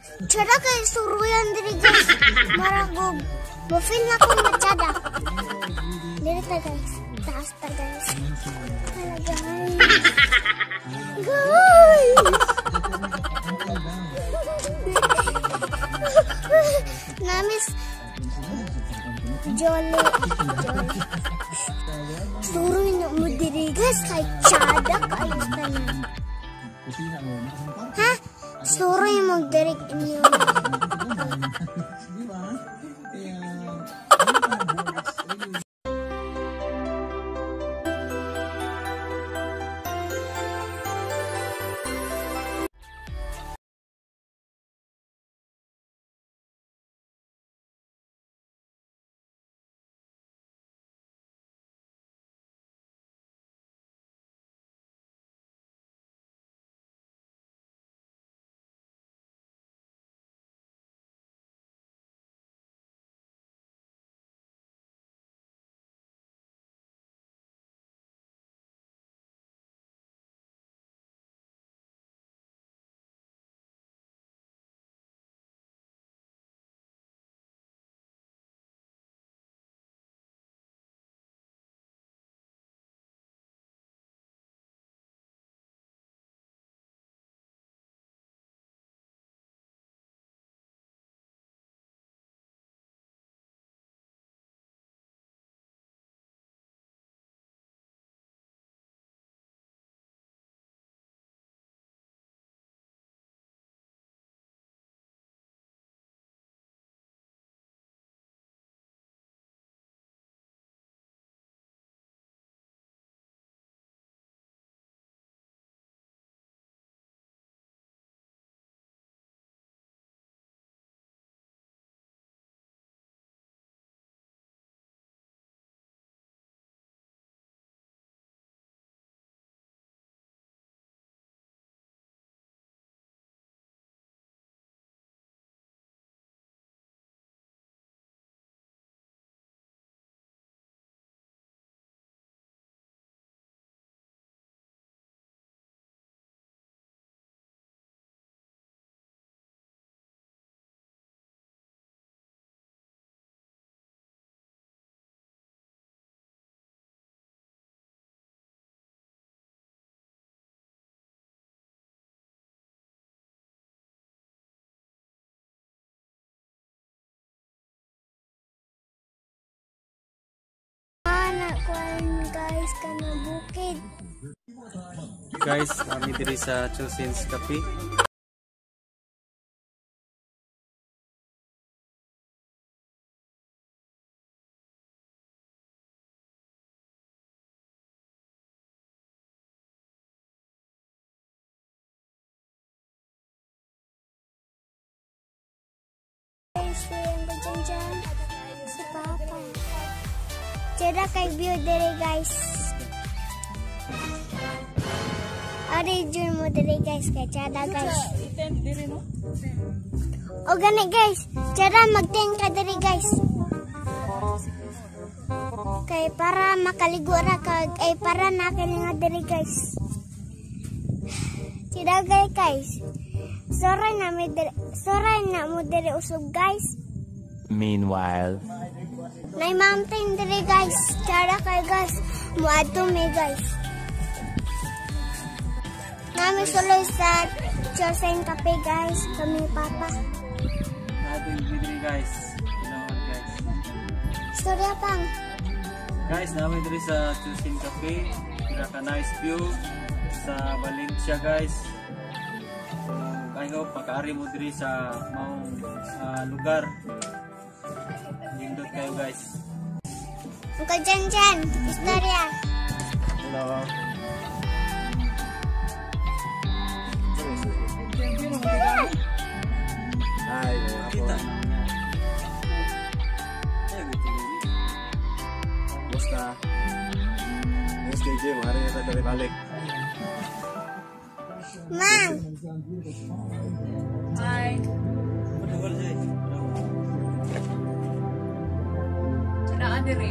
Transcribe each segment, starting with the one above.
Tsada kay suruyan diri guys. Maragog. Bufil na kong matsada. Diri ta guys. Taas ta guys. Hala guys. Guys. Namis Jolly. Suruy na mo diri guys kay tsada kayo tanan. Ha? Suruy mo diri inyo. Guys, kana bukid. Guys, kami diri sa Chosins Cafe. Guys, yung dyan si Papa. Tsada kay view diri guys. Ari jud mo diri guys kay tsada guys. O gani guys, tsada mag-tent ka diri guys. Kay para makaligo ra ka ay para nakalinga diri guys. Tsada guys. Soray na mo diri usog guys. Meanwhile, Nay mountain diri guys. Tsada kay guys. Muadto mi guys. Nami suloy sa Chosins Cafe guys. Kami Papa. Natin diri guys. Kailangan guys. Storya pang. Guys, namin diri sa Chosins Cafe. Pinaka nice view sa Valencia guys. I hope makaari mo diri sa maong lugar. Lindot kayo guys. Uncle Jan, istorya. Hello. Hai, Kita. Basta. Yes, KJ, hari na tayo balik. Mang. Hi. Sunaan diri.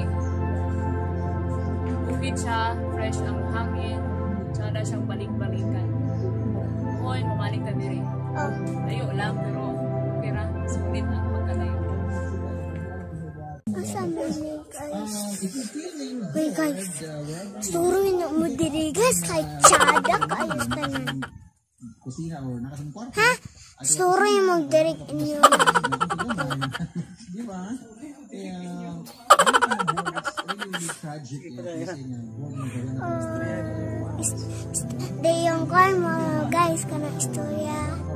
Bukid siya, fresh ang hangin. Tsada siyang balik-balikan. Hoy, mamalik ta diri. Oh. Ayo lang, pero Uy guys, suruhin mo diri guys kay Chada kaayos tanan. Ha? Suruhin mo diri inyo. Yung kwan mo guys kana istorya.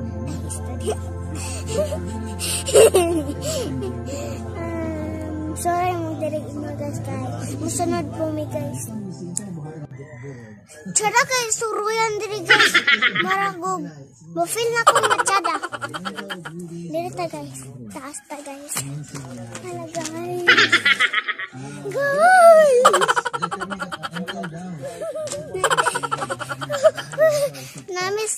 Sorry mo diri inyo guys. Musunod po mi guys. Tsada kay suruyan diri guys. Maragog. Mafeel na ko matsada. Diri ta guys. Taas ta guys. Hala guys. Guys. Namis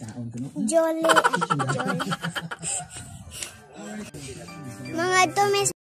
Jolly. Mga tumis